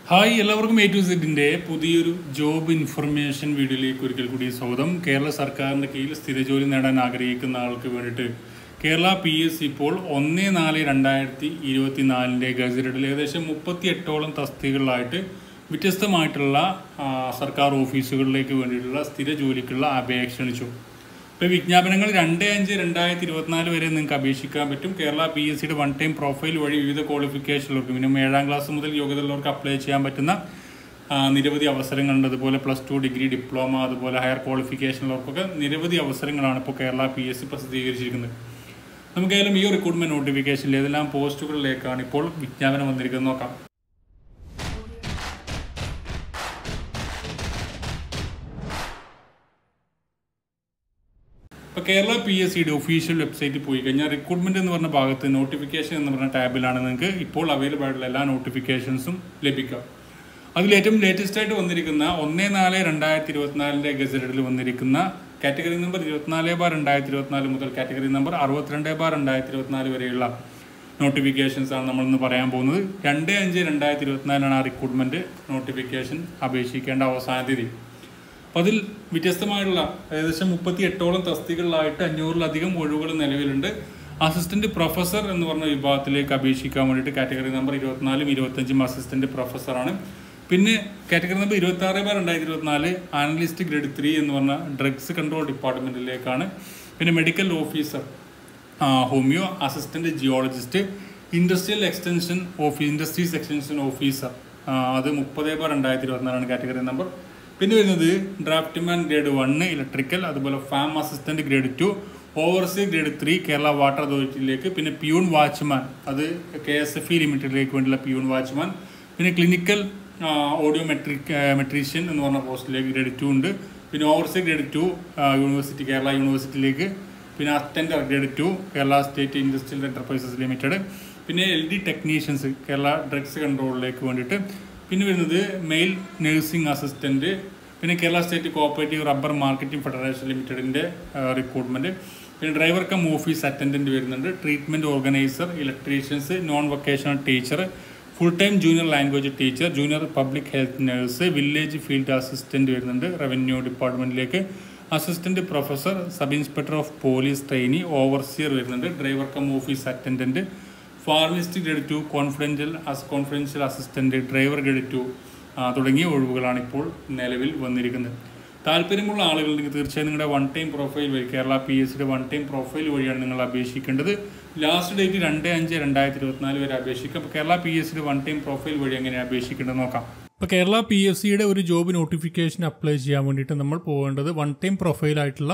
Hi എല്ലാവർക്കും A to സെറ്റിൻ്റെ പുതിയൊരു ജോബ് ഇൻഫർമേഷൻ വീഡിയോയിലേക്ക് ഒരിക്കൽ കൂടി സ്വാഗതം. കേരള സർക്കാരിൻ്റെ കീഴിൽ സ്ഥിരജോലി നേടാൻ ആഗ്രഹിക്കുന്ന ആൾക്ക് വേണ്ടിയിട്ട് കേരള PSC ഇപ്പോൾ 1/4/2024 ഗസറ്റഡിൽ ഏകദേശം 38ഓളം തസ്തികകളിലായിട്ട് വ്യത്യസ്തമായിട്ടുള്ള സർക്കാർ ഓഫീസുകളിലേക്ക് വേണ്ടിയിട്ടുള്ള സ്ഥിര ജോലിക്കുള്ള അപേക്ഷ ക്ഷണിച്ചു. ഇപ്പോൾ വിജ്ഞാപനങ്ങൾ 2/5/2024 വരെ നിങ്ങൾക്ക് അപേക്ഷിക്കാൻ പറ്റും. കേരള PSCയുടെ വൺ ടൈം പ്രൊഫൈൽ വഴി വിവിധ ക്വാളിഫിക്കേഷനുള്ളവർക്ക് മിനിമം 7ാം ക്ലാസ് മുതൽ യോഗ്യതയുള്ളവർക്ക് അപ്ലൈ ചെയ്യാൻ പറ്റുന്ന നിരവധി അവസരങ്ങളുണ്ട്. അതുപോലെ +2 ഡിഗ്രി, ഡിപ്ലോമ, അതുപോലെ ഹയർ ക്വാളിഫിക്കേഷനുള്ളവർക്കൊക്കെ നിരവധി അവസരങ്ങളാണ് ഇപ്പോൾ കേരള PSC പ്രസിദ്ധീകരിച്ചിരിക്കുന്നത്. നമുക്കായാലും ഈ റിക്രൂട്ട്മെന്റ് നോട്ടിഫിക്കേഷനിൽ ഏതെല്ലാം പോസ്റ്റുകളിലേക്കാണ് ഇപ്പോൾ വിജ്ഞാപനം വന്നിരിക്കുന്നത് നോക്കാം. ഇപ്പോൾ കേരള PSCയുടെ ഒഫീഷ്യൽ വെബ്സൈറ്റിൽ പോയി കഴിഞ്ഞാൽ റിക്രൂട്ട്മെന്റ് എന്ന് പറഞ്ഞ ഭാഗത്ത് നോട്ടിഫിക്കേഷൻ എന്ന് പറഞ്ഞ ടാബിലാണ് നിങ്ങൾക്ക് ഇപ്പോൾ അവൈലബിൾ ആയിട്ടുള്ള എല്ലാ നോട്ടിഫിക്കേഷൻസും ലഭിക്കുക. അതിൽ ഏറ്റവും ലേറ്റസ്റ്റ് ആയിട്ട് വന്നിരിക്കുന്ന 1/4/2024 ഗസറ്റഡിൽ വന്നിരിക്കുന്ന കാറ്റഗറി നമ്പർ 24/2024 മുതൽ കാറ്റഗറി നമ്പർ 62/2024 വരെയുള്ള നോട്ടിഫിക്കേഷൻസ് ആണ് നമ്മളിന്ന് പറയാൻ പോകുന്നത്. 2/5/2024 ആ റിക്രൂട്ട്മെന്റ് നോട്ടിഫിക്കേഷൻ അപേക്ഷിക്കേണ്ട അവസാന തീയതി. അപ്പോൾ അതിൽ വ്യത്യസ്തമായിട്ടുള്ള ഏകദേശം 38ഓളം തസ്തികകളിലായിട്ട് 500-ലധികം ഒഴിവുകൾ നിലവിലുണ്ട്. അസിസ്റ്റന്റ് പ്രൊഫസർ എന്ന് പറഞ്ഞ വിഭാഗത്തിലേക്ക് അപേക്ഷിക്കാൻ വേണ്ടിയിട്ട് കാറ്റഗറി നമ്പർ 24ഉം 25ഉം അസിസ്റ്റന്റ് പ്രൊഫസറാണ്. പിന്നെ കാറ്റഗറി നമ്പർ 26/2024 അനലിസ്റ്റ് ഗ്രേഡ് 3 എന്ന് പറഞ്ഞ ഡ്രഗ്സ് കൺട്രോൾ ഡിപ്പാർട്ട്മെൻറ്റിലേക്കാണ്. പിന്നെ medical officer, homoeo, assistant geologist, industries extension officer, അത് 30/2024 കാറ്റഗറി നമ്പർ. പിന്നെ വരുന്നത് ഡ്രാഫ്റ്റ്മാൻ ഗ്രേഡ് 1 ഇലക്ട്രിക്കൽ, അതുപോലെ farm assistant grade 2, overseer grade 3 Kerala water അതോറിറ്റിയിലേക്ക്. പിന്നെ പ്യൂൺ വാച്ച്മാൻ, അത് KSFE ലിമിറ്റഡിലേക്ക് വേണ്ടിയുള്ള പ്യൂൺ വാച്ച്മാൻ. പിന്നെ ക്ലിനിക്കൽ മെട്രീഷ്യൻ എന്ന് പറഞ്ഞ പോസ്റ്റിലേക്ക് ഗ്രേഡ് 2 ഉണ്ട്. പിന്നെ ഓവർസീ ഗ്രേഡ് 2 കേരള യൂണിവേഴ്സിറ്റിയിലേക്ക്. പിന്നെ attender grade 2 Kerala state industrial enterprises limited. പിന്നെ LD ടെക്നീഷ്യൻസ് കേരള ഡ്രഗ്സ് കൺട്രോളിലേക്ക് വേണ്ടിയിട്ട്. പിന്നെ വരുന്നത് മെയിൽ നഴ്സിംഗ് അസിസ്റ്റൻറ്റ്. പിന്നെ Kerala state cooperative rubber marketing federation ലിമിറ്റഡിൻ്റെ റിക്രൂട്ട്മെൻറ്റ്. പിന്നെ ഡ്രൈവർ കം ഓഫീസ് അറ്റൻഡൻറ്റ് വരുന്നുണ്ട്. Treatment organiser, electricians, non vocational teacher, full time junior language teacher, junior public health nurse, village field assistant വരുന്നുണ്ട് revenue ഡിപ്പാർട്ട്മെൻറ്റിലേക്ക്. Assistant professor, sub inspector of police trainee, overseer വരുന്നുണ്ട്. Driver cum office attendant, pharmacist grade 2, confidential assistant, driver grade 2 തുടങ്ങിയ ഒഴിവുകളാണ് ഇപ്പോൾ നിലവിൽ വന്നിരിക്കുന്നത്. താല്പര്യമുള്ള ആളുകളുണ്ടെങ്കിൽ തീർച്ചയായും നിങ്ങളുടെ വൺ ടൈം പ്രൊഫൈൽ വഴി കേരള PSCയുടെ വൺ ടൈം പ്രൊഫൈൽ വഴിയാണ് നിങ്ങൾ അപേക്ഷിക്കേണ്ടത്. ലാസ്റ്റ് ഡേറ്റ് 2/5/2024 വരെ അപേക്ഷിക്കാം. അപ്പോൾ കേരള PSCയുടെ വൺ ടൈം പ്രൊഫൈൽ വഴി എങ്ങനെയാണ് അപേക്ഷിക്കേണ്ടത് നോക്കാം. ഇപ്പോൾ കേരള PSCയുടെ ഒരു ജോബ് നോട്ടിഫിക്കേഷൻ അപ്ലൈ ചെയ്യാൻ വേണ്ടിയിട്ട് നമ്മൾ പോകേണ്ടത് വൺ ടൈം പ്രൊഫൈലായിട്ടുള്ള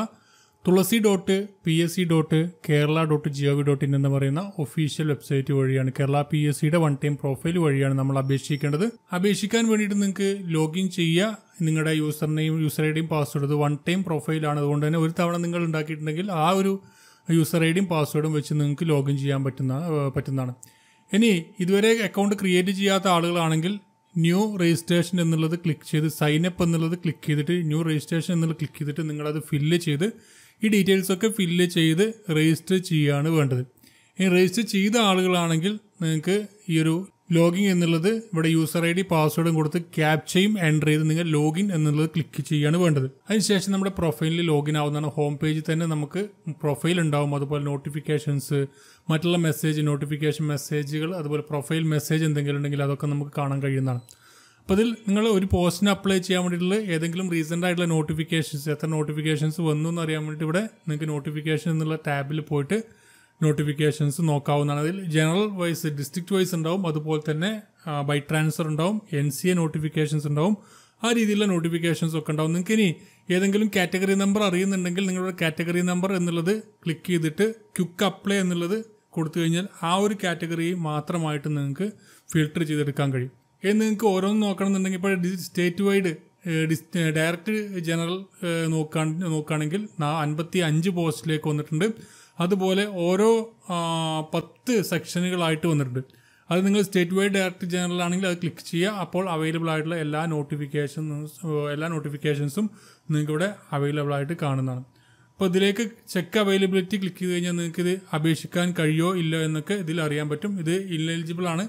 tulasi.psc.kerala.gov.in എന്ന് പറയുന്ന ഒഫീഷ്യൽ വെബ്സൈറ്റ് വഴിയാണ്. കേരള PSCയുടെ വൺ ടൈം പ്രൊഫൈൽ വഴിയാണ് നമ്മൾ അപേക്ഷിക്കേണ്ടത്. അപേക്ഷിക്കാൻ വേണ്ടിയിട്ട് നിങ്ങൾക്ക് ലോഗിൻ ചെയ്യുക. നിങ്ങളുടെ യൂസർ ഐഡിയും പാസ്വേഡ്, അത് വൺ ടൈം പ്രൊഫൈലാണ്. അതുകൊണ്ട് തന്നെ ഒരു തവണ നിങ്ങൾ ഉണ്ടാക്കിയിട്ടുണ്ടെങ്കിൽ ആ ഒരു യൂസർ ഐഡിയും പാസ്വേഡും വെച്ച് നിങ്ങൾക്ക് ലോഗിൻ ചെയ്യാൻ പറ്റുന്നതാണ്. ഇനി ഇതുവരെ അക്കൗണ്ട് ക്രിയേറ്റ് ചെയ്യാത്ത ആളുകളാണെങ്കിൽ ന്യൂ രജിസ്ട്രേഷൻ എന്നുള്ളത് ക്ലിക്ക് ചെയ്ത് സൈനപ്പ് എന്നുള്ളത് ക്ലിക്ക് ചെയ്തിട്ട് ന്യൂ രജിസ്ട്രേഷൻ എന്നുള്ളത് ക്ലിക്ക് ചെയ്തിട്ട് നിങ്ങളത് ഫില്ല് ചെയ്ത് ഈ ഡീറ്റെയിൽസൊക്കെ ഫില്ല് ചെയ്ത് രജിസ്റ്റർ ചെയ്യുകയാണ് വേണ്ടത്. ഈ രജിസ്റ്റർ ചെയ്ത ആളുകളാണെങ്കിൽ നിങ്ങൾക്ക് ഈ ഒരു ലോഗിൻ എന്നുള്ളത് ഇവിടെ യൂസർ ID പാസ്വേഡും കൊടുത്ത് ക്യാപ്ചയും എൻ്റർ ചെയ്ത് നിങ്ങൾ ലോഗിൻ എന്നുള്ളത് ക്ലിക്ക് ചെയ്യുകയാണ് വേണ്ടത്. അതിനുശേഷം നമ്മുടെ പ്രൊഫൈലിൽ ലോഗിൻ ആവുന്നതാണ്. ഹോം പേജിൽ തന്നെ നമുക്ക് പ്രൊഫൈൽ ഉണ്ടാവും. അതുപോലെ നോട്ടിഫിക്കേഷൻസ്, മറ്റുള്ള നോട്ടിഫിക്കേഷൻ മെസ്സേജുകൾ, അതുപോലെ പ്രൊഫൈൽ മെസ്സേജ് എന്തെങ്കിലും ഉണ്ടെങ്കിൽ അതൊക്കെ നമുക്ക് കാണാൻ കഴിയുന്നതാണ്. അപ്പോൾ അതിൽ നിങ്ങൾ ഒരു പോസ്റ്റിന് അപ്ലൈ ചെയ്യാൻ വേണ്ടിയിട്ടുള്ള ഏതെങ്കിലും റീസെൻ്റ് ആയിട്ടുള്ള നോട്ടിഫിക്കേഷൻസ്, എത്ര നോട്ടിഫിക്കേഷൻസ് വന്നു എന്ന് അറിയാൻ വേണ്ടിയിട്ട് ഇവിടെ നിങ്ങൾക്ക് നോട്ടിഫിക്കേഷൻ എന്നുള്ള ടാബിൽ പോയിട്ട് നോട്ടിഫിക്കേഷൻസ് നോക്കാവുന്നതാണ്. അതിൽ ജനറൽ വൈസ്, ഡിസ്ട്രിക്ട് വൈസ് ഉണ്ടാവും, അതുപോലെ തന്നെ ബൈ ട്രാൻസ്ഫർ ഉണ്ടാവും, NCA നോട്ടിഫിക്കേഷൻസ് ഉണ്ടാവും. ആ രീതിയിലുള്ള നോട്ടിഫിക്കേഷൻസ് ഒക്കെ ഉണ്ടാവും. നിങ്ങൾക്ക് ഇനി ഏതെങ്കിലും കാറ്റഗറി നമ്പർ അറിയുന്നുണ്ടെങ്കിൽ നിങ്ങളുടെ കാറ്റഗറി നമ്പർ എന്നുള്ളത് ക്ലിക്ക് ചെയ്തിട്ട് ക്വിക്ക് അപ്ലൈ എന്നുള്ളത് കൊടുത്തു കഴിഞ്ഞാൽ ആ ഒരു കാറ്റഗറി മാത്രമായിട്ട് നിങ്ങൾക്ക് ഫിൽട്ടർ ചെയ്തെടുക്കാൻ കഴിയും. നിങ്ങൾക്ക് ഓരോന്ന് നോക്കണമെന്നുണ്ടെങ്കിൽ ഇപ്പോൾ സ്റ്റേറ്റ് വൈഡ് ഡയറക്റ്റ് ജനറൽ നോക്കുകയാണെങ്കിൽ 55 പോസ്റ്റിലേക്ക് വന്നിട്ടുണ്ട്. അതുപോലെ ഓരോ 10 സെക്ഷനുകളായിട്ട് വന്നിട്ടുണ്ട്. അത് നിങ്ങൾ സ്റ്റേറ്റ് വൈഡ് ഡയറക്റ്റ് ജനറൽ ആണെങ്കിൽ അത് ക്ലിക്ക് ചെയ്യുക. അപ്പോൾ അവൈലബിൾ ആയിട്ടുള്ള എല്ലാ നോട്ടിഫിക്കേഷൻസും നിങ്ങൾക്ക് ഇവിടെ അവൈലബിൾ ആയിട്ട് കാണുന്നതാണ്. അപ്പോൾ ഇതിലേക്ക് ചെക്ക് അവൈലബിലിറ്റി ക്ലിക്ക് ചെയ്ത് കഴിഞ്ഞാൽ നിങ്ങൾക്ക് ഇത് അപേക്ഷിക്കാൻ കഴിയോ ഇല്ലോ എന്നൊക്കെ ഇതിൽ അറിയാൻ പറ്റും. ഇത് ഇൻഎലിജിബിൾ ആണ്.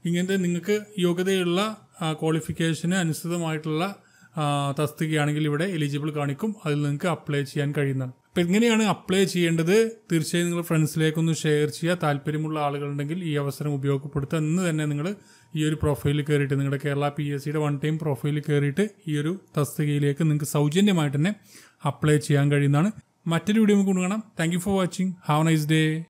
ഇങ്ങനത്തെ നിങ്ങൾക്ക് യോഗ്യതയുള്ള ക്വാളിഫിക്കേഷന് അനുസൃതമായിട്ടുള്ള തസ്തികയാണെങ്കിൽ ഇവിടെ എലിജിബിൾ കാണിക്കും. അതിൽ നിങ്ങൾക്ക് അപ്ലൈ ചെയ്യാൻ കഴിയുന്നതാണ്. അപ്പം എങ്ങനെയാണ് അപ്ലൈ ചെയ്യേണ്ടത്? തീർച്ചയായും നിങ്ങൾ ഫ്രണ്ട്സിലേക്കൊന്ന് ഷെയർ ചെയ്യുക. താല്പര്യമുള്ള ആളുകളുണ്ടെങ്കിൽ ഈ അവസരം ഉപയോഗപ്പെടുത്തുക. ഇന്ന് തന്നെ നിങ്ങൾ ഈ ഒരു പ്രൊഫൈലിൽ കയറിയിട്ട് നിങ്ങളുടെ കേരള PSCയുടെ 1 ടൈം പ്രൊഫൈലിൽ കയറിയിട്ട് ഈ ഒരു തസ്തികയിലേക്ക് നിങ്ങൾക്ക് സൗജന്യമായിട്ട് തന്നെ അപ്ലൈ ചെയ്യാൻ കഴിയുന്നതാണ്. മറ്റൊരു വീഡിയോ നമുക്ക് കാണാം. Thank you for watching. Have a nice day.